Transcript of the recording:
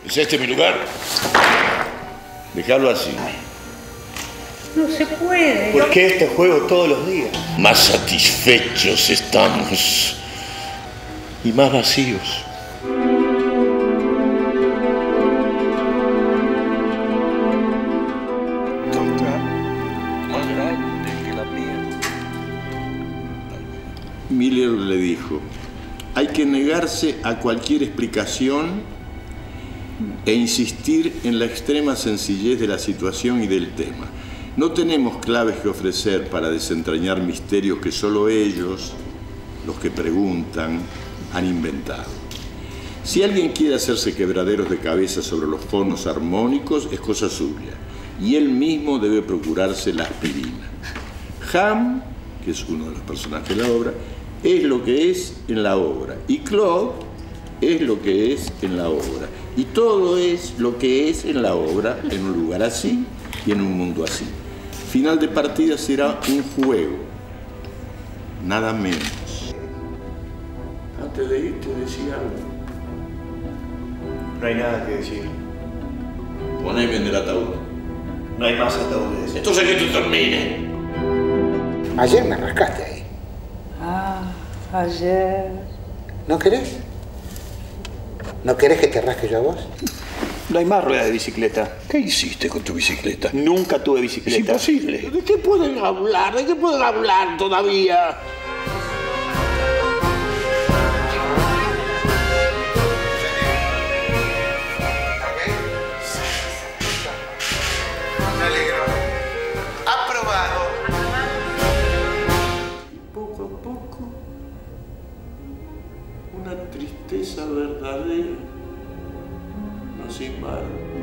¿Es este mi lugar? Dejalo así. No se puede. ¿Por qué este juego todos los días? Más satisfechos estamos y más vacíos. Más grande que la mía. Miller le dijo: hay que negarse a cualquier explicación e insistir en la extrema sencillez de la situación y del tema. No tenemos claves que ofrecer para desentrañar misterios que solo ellos, los que preguntan, han inventado. Si alguien quiere hacerse quebraderos de cabeza sobre los fonos armónicos, es cosa suya, y él mismo debe procurarse la aspirina. Ham, que es uno de los personajes de la obra, es lo que es en la obra, y Claude es lo que es en la obra, y todo es lo que es en la obra, en un lugar así y en un mundo así. Final de partida será un juego, nada menos. Antes de irte decía algo. No hay nada que decir. Poneme en el ataúd. No hay más ataúdes. Entonces que esto termine. Ayer me rascaste ahí. Ah, ayer. ¿No querés? ¿No querés que te rasque yo a vos? No hay más rueda de bicicleta. ¿Qué hiciste con tu bicicleta? Nunca tuve Es bicicleta. imposible. ¿De qué pueden hablar? ¿De qué pueden hablar todavía? Me alegro. Aprobado. Poco a poco, una tristeza verdadera nos invade.